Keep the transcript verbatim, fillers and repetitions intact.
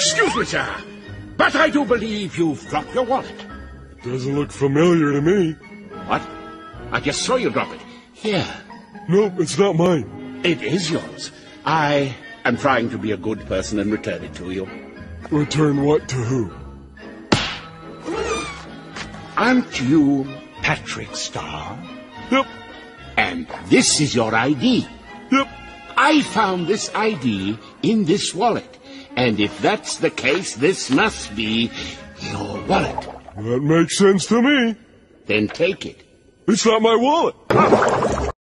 Excuse me, sir, but I do believe you've dropped your wallet. Doesn't look familiar to me. What? I just saw you drop it. Here. Nope, it's not mine. It is yours. I am trying to be a good person and return it to you. Return what to who? Aren't you Patrick Star? Yep. And this is your I D. Yep. I found this I D in this wallet. And if that's the case, this must be your wallet. That makes sense to me. Then take it. It's not my wallet.